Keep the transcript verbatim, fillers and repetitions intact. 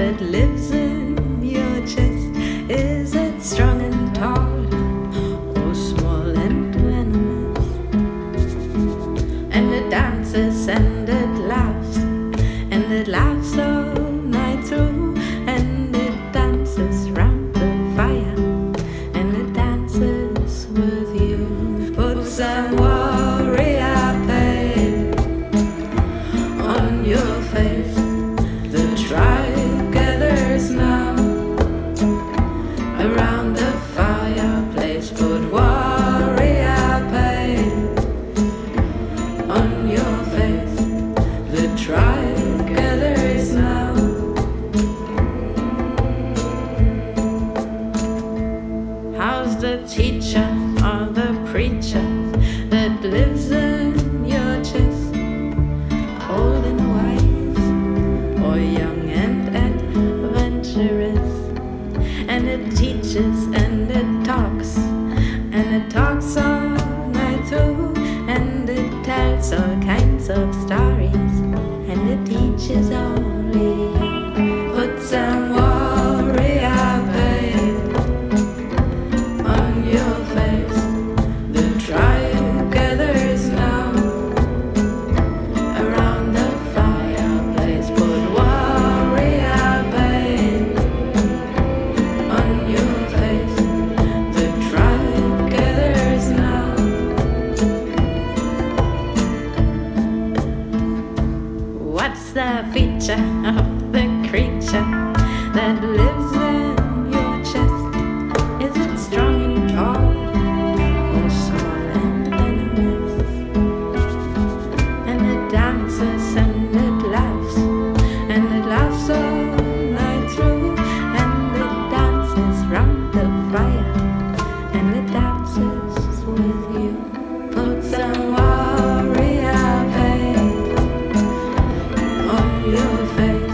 that lives in your chest? Is it strong and tall, or small and venomous? And it dances and it laughs, and it laughs all night through, and it dances round the fire, and it dances with you. Put some warrior paint on your face. The tribe gathers now around the fireplace. Put warrior paint on your face. The tribe gathers now. How's the teacher or the preacher that lives in your chest? Old and wise, or young and adventurous? And it teaches and it talks, and it talks all night through, and it tells all kinds of stories, and it teaches only you. Put some warrior paint on your face. The tribe gathers now around the fireplace. Put warrior paint on your face. The tribe gathers now. What's the feature of the creature that lives in your chest? Is it strong and tall, or small and venomous? And it dances and it laughs, and it laughs all night through, and it dances round the fire, and it dances with you. Put some warrior paint on your face.